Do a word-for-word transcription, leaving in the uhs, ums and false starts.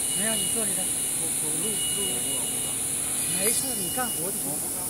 没有，你做你的，我我录录。没事，你干活就行。